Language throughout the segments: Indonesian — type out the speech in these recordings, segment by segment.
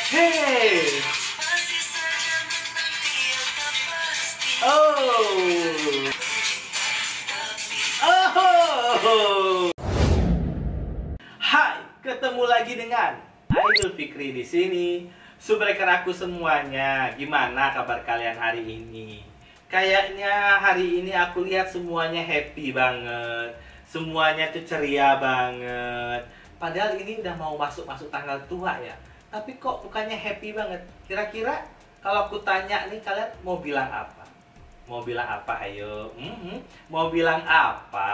Hey! Oh! Oh! Hai, ketemu lagi dengan Aidil Fikri di sini. Subscriber aku semuanya, gimana kabar kalian hari ini? Kayaknya hari ini aku lihat semuanya happy banget. Semuanya tuh ceria banget. Padahal ini udah mau masuk tanggal tua ya. Tapi kok bukannya happy banget? Kira-kira kalau aku tanya nih, kalian mau bilang apa? Mau bilang apa? Ayo. Mau bilang apa?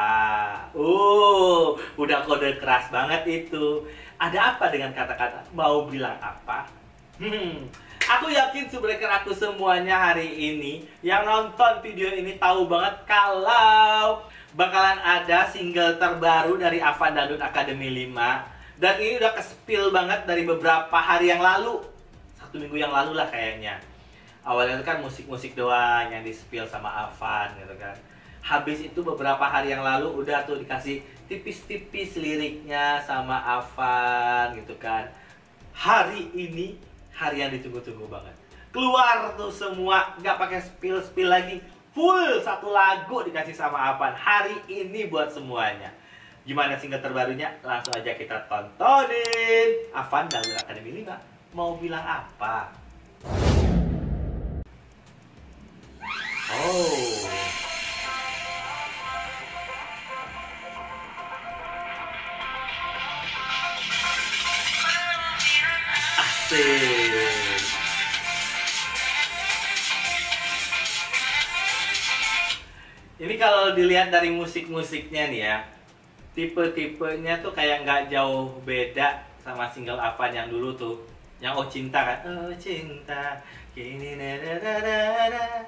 Udah kode keras banget itu. Ada apa dengan kata-kata mau bilang apa? Aku yakin subscriber aku semuanya hari ini yang nonton video ini tahu banget kalau bakalan ada single terbaru dari Avan Dangdut Academy 5. Dan ini udah ke-spill banget dari beberapa hari yang lalu. 1 minggu yang lalu lah kayaknya. Awalnya itu kan musik-musik doang yang di-spill sama Avan gitu kan. Habis itu beberapa hari yang lalu udah tuh dikasih tipis-tipis liriknya sama Avan gitu kan. Hari ini hari yang ditunggu-tunggu banget. Keluar tuh semua, nggak pakai spill-spill lagi. Full satu lagu dikasih sama Avan. Hari ini buat semuanya. Gimana single terbarunya? Langsung aja kita tontonin. Avan Dangdut Academy 5 mau bilang apa? Oh. Asik. Ini kalau dilihat dari musik-musiknya nih ya, tipe-tipenya tuh kayak nggak jauh beda sama single Avan yang dulu tuh, yang Oh Cinta kan, Oh Cinta, kini da.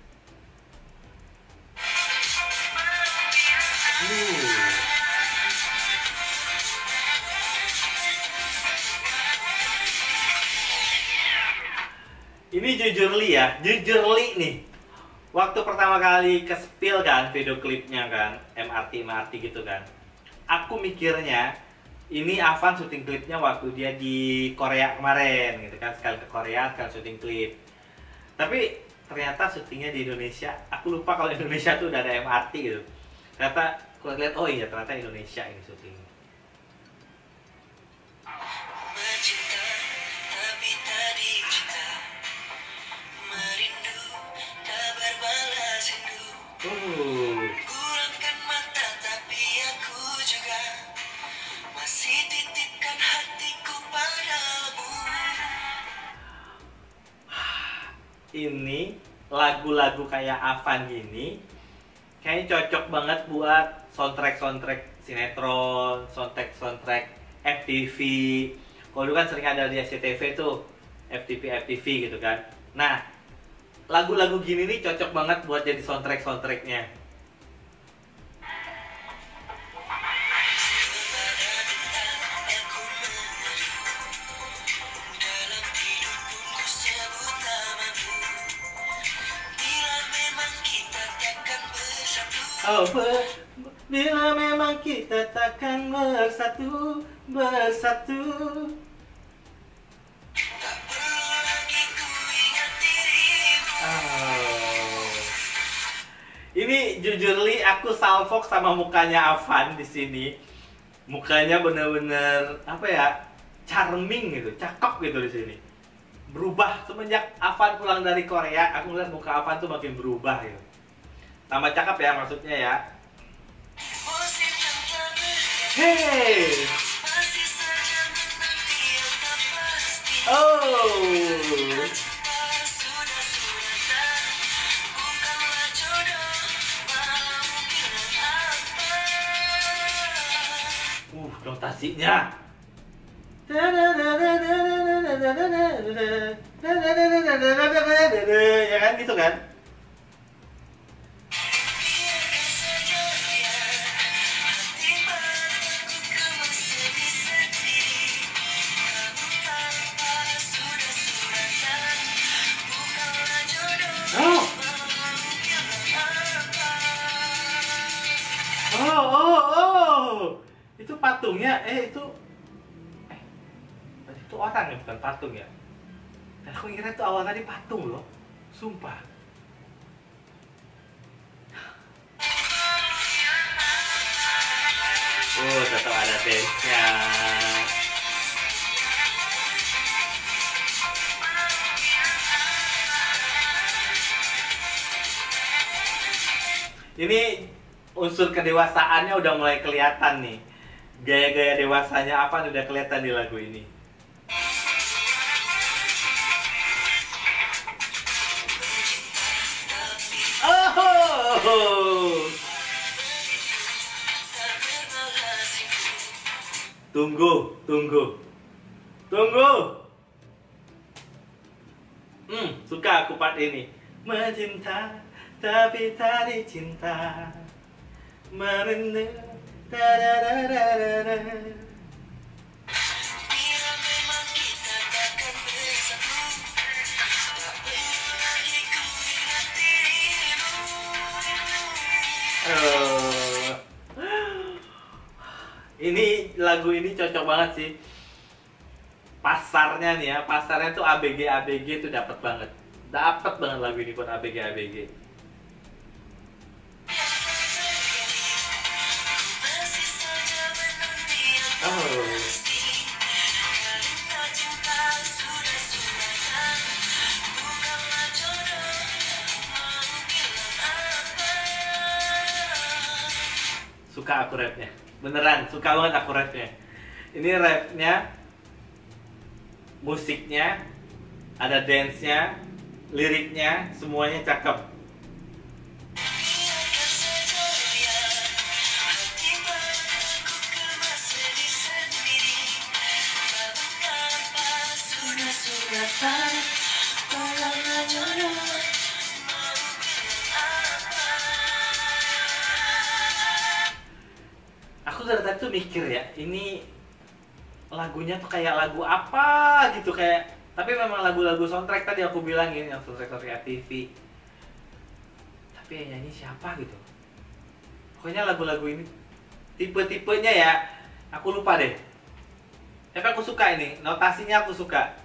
Ini jujur li nih. Waktu pertama kali ke-spill kan video klipnya kan, MRT gitu kan. Aku mikirnya ini Avan syuting klipnya waktu dia di Korea kemarin gitu kan, sekali ke Korea, sekali syuting klip. Tapi ternyata syutingnya di Indonesia. Aku lupa kalau Indonesia tuh udah ada MRT gitu. Ternyata aku lihat, oh iya ternyata Indonesia ini syuting. Ini lagu-lagu kayak Avan gini kayaknya cocok banget buat soundtrack sinetron, soundtrack FTV. Kalau dulu kan sering ada di SCTV tuh, FTV gitu kan. Nah, lagu-lagu gini nih cocok banget buat jadi soundtracknya. Oh, bila memang kita takkan bersatu. Oh. Ini jujur li aku salfok sama mukanya Avan di sini. Mukanya bener-bener apa ya? Charming gitu, cakep gitu di sini. Berubah semenjak Avan pulang dari Korea, aku ngeliat muka Avan tuh makin berubah gitu. Tambah cakep ya maksudnya ya. Hey. Oh. Notasinya. Ya kan gitu kan? Oh. Itu patungnya, itu orang ya, bukan patung ya. Dan aku kira itu awal tadi patung loh, sumpah. Tetap ada dance-nya. Ini unsur kedewasaannya udah mulai kelihatan nih. Gaya-gaya dewasanya apa udah kelihatan di lagu ini. Oh! Tunggu. Suka aku part ini. Mencinta tapi tak dicinta, merindu. Ini lagu ini cocok banget sih. Pasarnya nih ya, pasarnya tuh ABG tuh dapat banget lagu ini buat ABG. Suka aku rapnya, beneran suka banget aku rapnya. Ini rapnya, musiknya, ada dance-nya, liriknya, semuanya cakep. Aku dari tadi tuh mikir ya, ini lagunya tuh kayak lagu apa gitu, kayak, tapi memang lagu-lagu soundtrack tadi aku bilangin, yang soundtrack TV. Tapi yang nyanyi siapa gitu. Pokoknya lagu-lagu ini tipe-tipenya ya, aku lupa deh. Tapi aku suka ini, notasinya aku suka.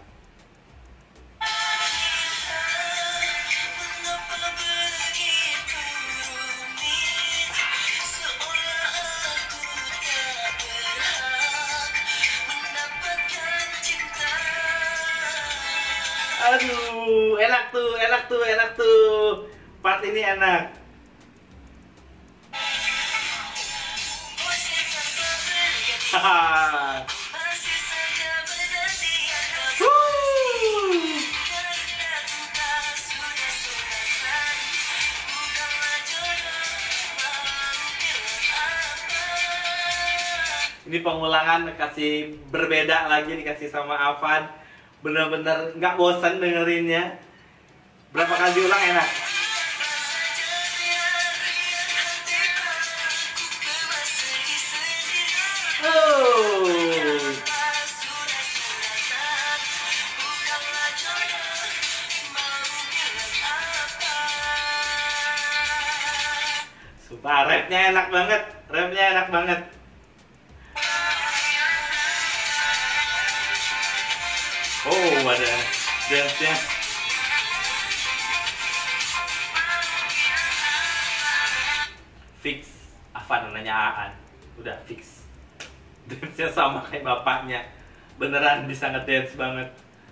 Aduh, enak tuh. Part ini enak. Haha. Ini pengulangan kasih berbeda lagi dikasih sama Afan. Bener-bener nggak bosan dengerinnya. Berapa kali diulang enak. Sumpah, rapnya enak banget. Oh, ada dance-nya. Fix. Afan nanya Aan. Udah fix. Dance-nya sama kayak bapaknya. Beneran bisa ngedance banget.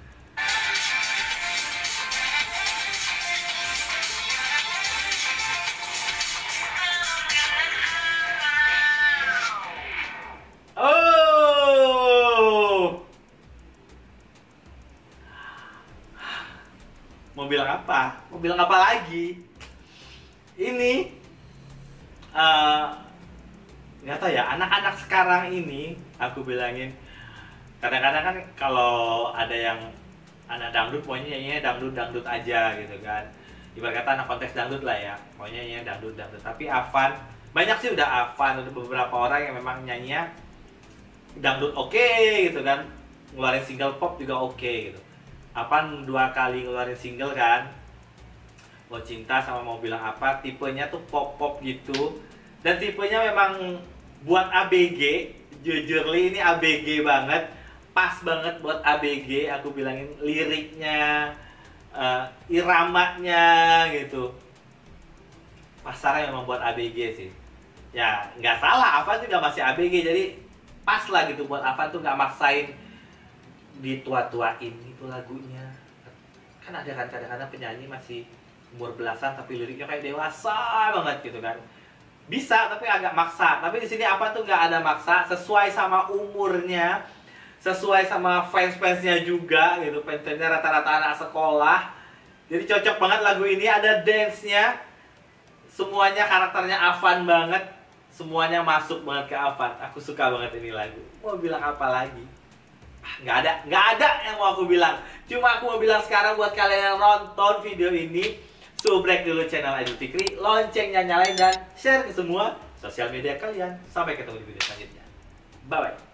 Mau bilang apa lagi? Ini nggak tahu ya, anak-anak sekarang ini aku bilangin, kadang-kadang kan kalau ada yang anak dangdut maunya nyanyinya dangdut aja gitu kan, ibarat kata anak kontes dangdut lah ya, maunya nyanyinya dangdut. Tapi Afan, banyak sih udah beberapa orang yang memang nyanyinya dangdut oke gitu kan, ngeluarin single pop juga oke gitu. Afan 2 kali ngeluarin single kan, Mau Cinta sama Mau Bilang Apa, tipenya tuh pop gitu, dan tipenya memang buat ABG. Jujur li, ini ABG banget. pas banget buat ABG. Aku bilangin liriknya, iramanya gitu. Pasarnya memang buat ABG sih. Ya nggak salah, Avan juga masih ABG, jadi pas lah gitu buat Avan tuh nggak maksain ditua-tuain itu lagunya. Kan ada kan kadang-kadang penyanyi masih umur belasan tapi liriknya kayak dewasa banget gitu kan. Bisa tapi agak maksa. Tapi di sini apa tuh nggak ada maksa, sesuai sama umurnya, sesuai sama fans-fansnya juga gitu. Fans-fansnya rata-rata anak sekolah. Jadi cocok banget lagu ini, ada dance-nya. Semuanya karakternya Avan banget. Semuanya masuk banget ke Avan. Aku suka banget ini lagu. Mau bilang apa lagi? Nggak ada yang mau aku bilang. Cuma aku mau bilang sekarang buat kalian yang nonton video ini, subrek dulu channel Aidil Fikri, loncengnya nyalain dan share ke semua sosial media kalian. Sampai ketemu di video selanjutnya. Bye bye.